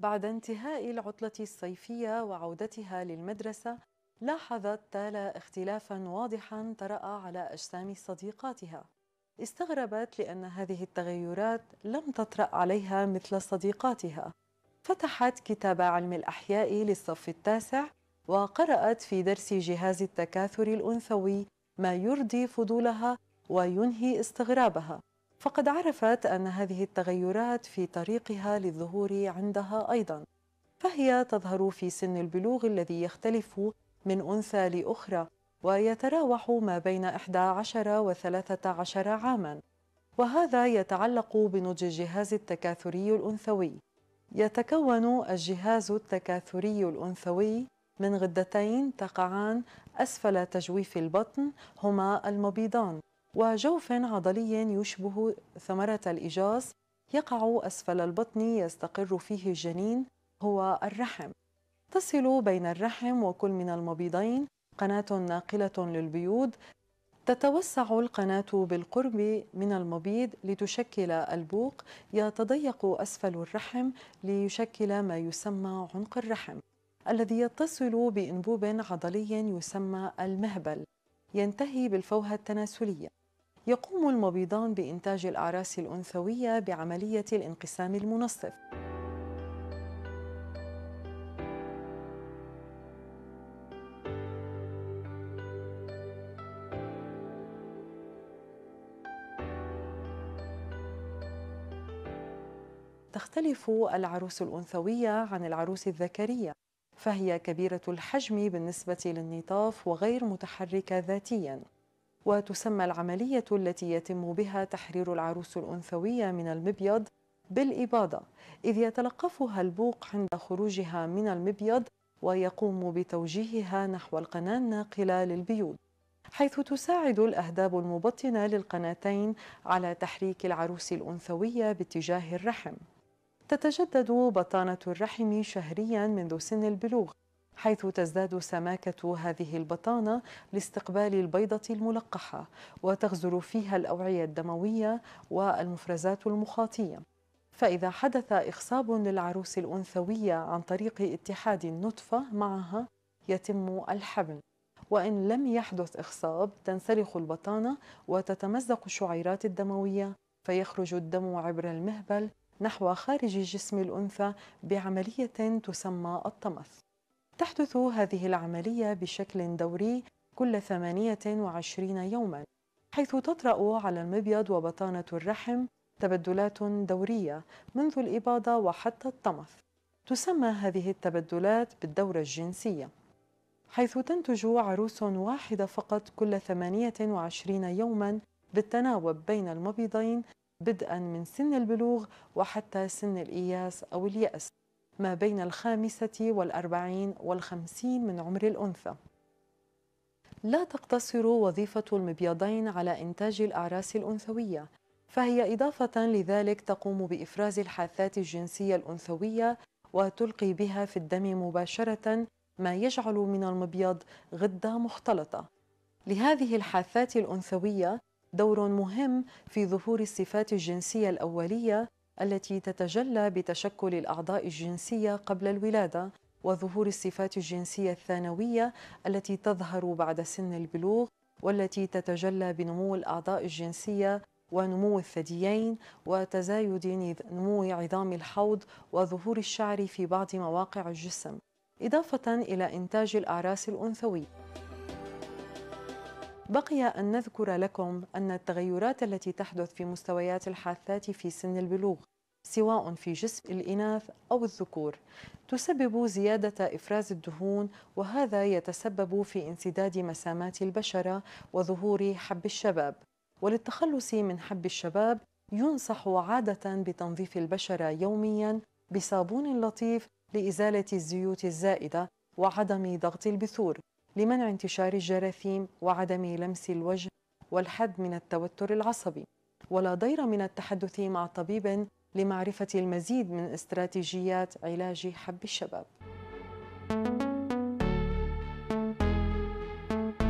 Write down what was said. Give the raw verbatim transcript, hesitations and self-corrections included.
بعد انتهاء العطلة الصيفية وعودتها للمدرسة، لاحظت تالا اختلافاً واضحاً طرأ على أجسام صديقاتها. استغربت لأن هذه التغيرات لم تطرأ عليها مثل صديقاتها. فتحت كتاب علم الأحياء للصف التاسع، وقرأت في درس جهاز التكاثر الأنثوي ما يرضي فضولها وينهي استغرابها. فقد عرفت أن هذه التغيرات في طريقها للظهور عندها أيضاً، فهي تظهر في سن البلوغ الذي يختلف من أنثى لأخرى، ويتراوح ما بين إحدى عشر وثلاثة عشر عاماً، وهذا يتعلق بنضج الجهاز التكاثري الأنثوي. يتكون الجهاز التكاثري الأنثوي من غدتين تقعان أسفل تجويف البطن، هما المبيضان، وجوف عضلي يشبه ثمرة الإجاز يقع أسفل البطن يستقر فيه الجنين، هو الرحم. تصل بين الرحم وكل من المبيضين قناة ناقلة للبيوض. تتوسع القناة بالقرب من المبيض لتشكل البوق. يتضيق أسفل الرحم ليشكل ما يسمى عنق الرحم، الذي يتصل بأنبوب عضلي يسمى المهبل، ينتهي بالفوهة التناسلية. يقوم المبيضان بإنتاج الأعراس الأنثوية بعملية الانقسام المنصف. تختلف العروس الأنثوية عن العروس الذكرية، فهي كبيرة الحجم بالنسبة للنطاف وغير متحركة ذاتياً. وتسمى العملية التي يتم بها تحرير العروس الأنثوية من المبيض بالإباضة، إذ يتلقفها البوق عند خروجها من المبيض ويقوم بتوجيهها نحو القناة الناقلة للبيوض، حيث تساعد الأهداب المبطنة للقناتين على تحريك العروس الأنثوية باتجاه الرحم. تتجدد بطانة الرحم شهرياً منذ سن البلوغ، حيث تزداد سماكة هذه البطانة لاستقبال البيضة الملقحة، وتغزر فيها الأوعية الدموية والمفرزات المخاطية. فإذا حدث إخصاب للعروس الأنثوية عن طريق اتحاد النطفة معها يتم الحمل، وإن لم يحدث إخصاب تنسلخ البطانة وتتمزق الشعيرات الدموية، فيخرج الدم عبر المهبل نحو خارج جسم الأنثى بعملية تسمى الطمث. تحدث هذه العملية بشكل دوري كل ثمانية وعشرين يوما، حيث تطرأ على المبيض وبطانة الرحم تبدلات دورية منذ الإباضة وحتى الطمث. تسمى هذه التبدلات بالدورة الجنسية، حيث تنتج عروس واحدة فقط كل ثمانية وعشرين يوما بالتناوب بين المبيضين، بدءا من سن البلوغ وحتى سن الإياس أو اليأس، ما بين الخامسة والأربعين والخمسين من عمر الأنثى. لا تقتصر وظيفة المبيضين على إنتاج الأعراس الأنثوية، فهي إضافة لذلك تقوم بإفراز الحاثات الجنسية الأنثوية وتلقي بها في الدم مباشرة، ما يجعل من المبيض غدة مختلطة. لهذه الحاثات الأنثوية دور مهم في ظهور الصفات الجنسية الأولية التي تتجلى بتشكل الأعضاء الجنسية قبل الولادة، وظهور الصفات الجنسية الثانوية التي تظهر بعد سن البلوغ، والتي تتجلى بنمو الأعضاء الجنسية ونمو الثديين وتزايد نمو عظام الحوض وظهور الشعر في بعض مواقع الجسم، إضافة إلى إنتاج الأعراس الأنثوي. بقي أن نذكر لكم أن التغيرات التي تحدث في مستويات الحاثات في سن البلوغ، سواء في جسم الإناث أو الذكور، تسبب زيادة إفراز الدهون، وهذا يتسبب في انسداد مسامات البشرة وظهور حب الشباب. وللتخلص من حب الشباب ينصح عادة بتنظيف البشرة يومياً بصابون لطيف لإزالة الزيوت الزائدة وعدم ضغط البثور، لمنع انتشار الجراثيم وعدم لمس الوجه والحد من التوتر العصبي. ولا ضير من التحدث مع طبيب لمعرفة المزيد من استراتيجيات علاج حب الشباب.